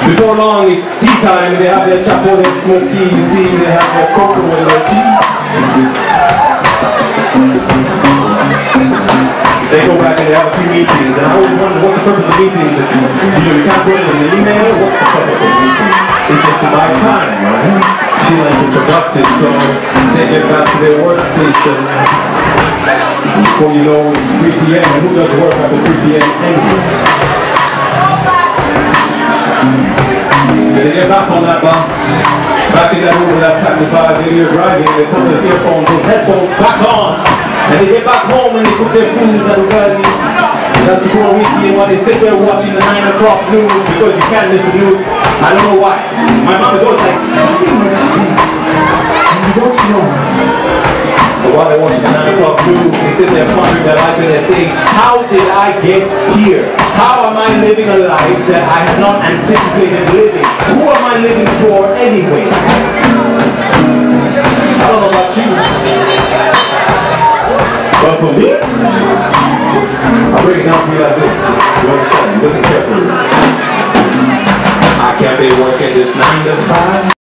Before long, it's tea time. They have their chapo, their smoky. You see, they have their cocoa and their tea. They go back and they have a few meetings. And I always wonder, what's the purpose of meetings? That you can't put it in an email. What's the purpose of meetings? It's just to buy time, right? Feel like you're productive, so they get back to their workstation. Before you know, it's 3 p.m. And who does work after 3 p.m. anyway? They get back on that bus, back in that Uber, that taxify, maybe you're driving, they put those earphones, those headphones back on, and they get back home and they cook their food, that ugali, that's the whole weekend, while they sit there watching the 9 o'clock news, because you can't miss the news. I don't know why. My mom is always like, something was happening, and you don't know. But while they're watching the 9 o'clock news, they sit there pondering their life and they're saying, how did I get here? How am I living a life that I have not anticipated living? Who am I living for anyway? I don't know about you, but for me, I break it down for you like this. You understand? Listen carefully. I can't be working this 9 to 5.